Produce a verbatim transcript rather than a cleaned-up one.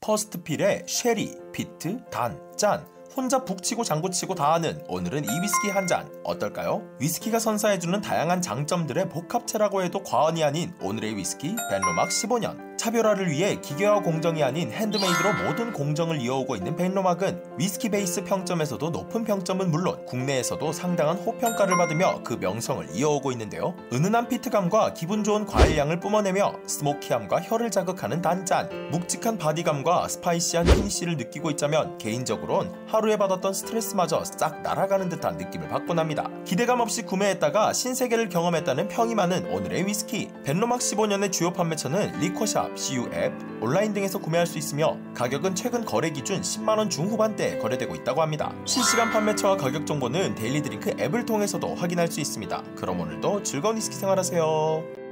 퍼스트필의 쉐리, 비트, 단, 짠 혼자 북치고 장구치고 다하는 오늘은 이 위스키 한 잔 어떨까요? 위스키가 선사해주는 다양한 장점들의 복합체라고 해도 과언이 아닌 오늘의 위스키 벤로막 십오 년. 차별화를 위해 기계화 공정이 아닌 핸드메이드로 모든 공정을 이어오고 있는 벤로막은 위스키 베이스 평점에서도 높은 평점은 물론 국내에서도 상당한 호평가를 받으며 그 명성을 이어오고 있는데요. 은은한 피트감과 기분 좋은 과일향을 뿜어내며 스모키함과 혀를 자극하는 단짠, 묵직한 바디감과 스파이시한 피니쉬를 느끼고 있자면 개인적으론 하루에 받았던 스트레스마저 싹 날아가는 듯한 느낌을 받곤 합니다. 기대감 없이 구매했다가 신세계를 경험했다는 평이 많은 오늘의 위스키. 벤로막 십오 년의 주요 판매처는 리커샵, 씨유 앱, 온라인 등에서 구매할 수 있으며 가격은 최근 거래 기준 십만 원 중후반대에 거래되고 있다고 합니다. 실시간 판매처와 가격 정보는 데일리드링크 앱을 통해서도 확인할 수 있습니다. 그럼 오늘도 즐거운 위스키 생활하세요.